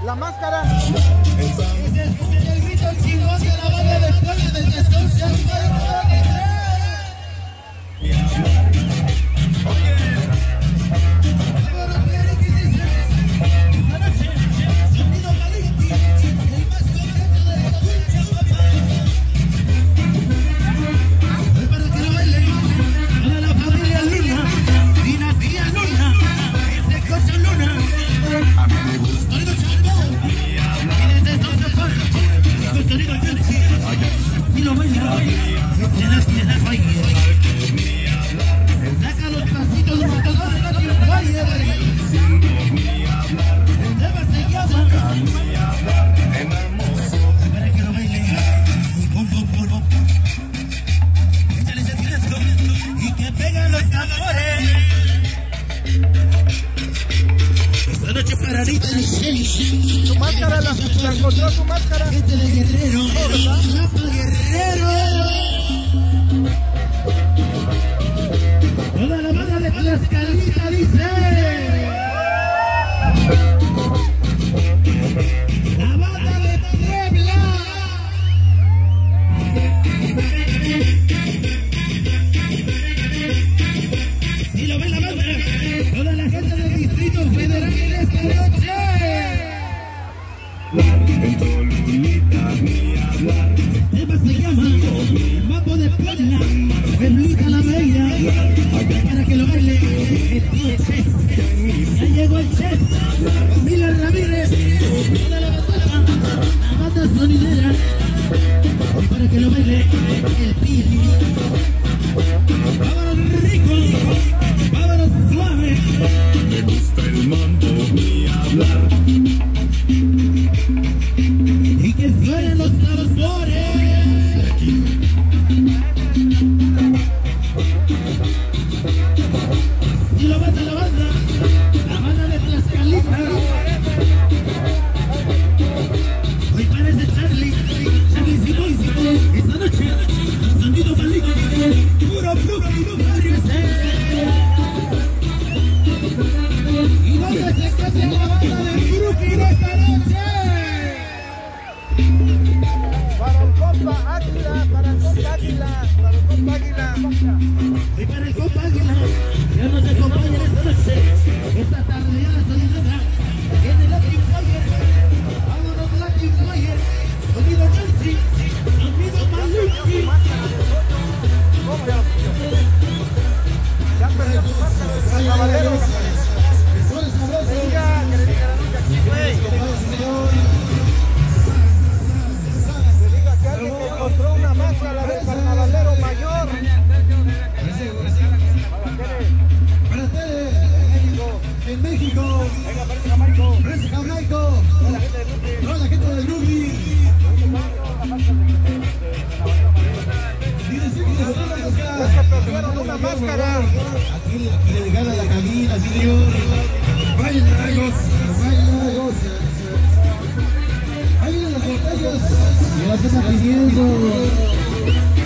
la máscara. Ese es el grito chingón de la banda de Puebla desde Social Tu máscara, la encontró tu máscara. Gente de Guerrero, Guerrero. Toda la banda de Tlaxcalita dice. La banda de Puebla. Y lo ve la banda. Toda la gente del Distrito Federal en esta noche. En Tolulita ni hablar. El tema se llama El Mambo de Puebla, Pueblita la Bella, para que lo baile el tío Chess. Ya llegó el Chess, Mila Ramírez, toda la batuta, la banda sonidera, y para que lo baile el Pili. Vámonos rico, vámonos suave. Me gusta el mambo ni hablar. Y que suenen los tambores. Y lo banda, la banda de Tlaxcalita. Hoy parece Charlie Simón, esta noche, el sonido maligno, puro y dónde se casa la banda de Brooklyn esta noche. Para el compa Águila, para el compa Águila, para el compa Águila. Y para el compa Águila, ya nos acompañan esta noche, esta tarde ya la sonidera, en el Latin Fire, vámonos Latin Fire, sonido Nancy, sonido Maluki. Ya perdió tu máscara de carnavalero. Que le diga la noche aquí, güey. Que diga que alguien me encontró una máscara del carnavalero mayor. Para ustedes, en México, Venga, parece Jamaico. parece Jamaico, toda la gente de Brooklyn. Ya se perdieron una máscara. Aquí le gana la cabina, señor. Baila, goza. Ahí vienen las botellas. Ya las están pidiendo.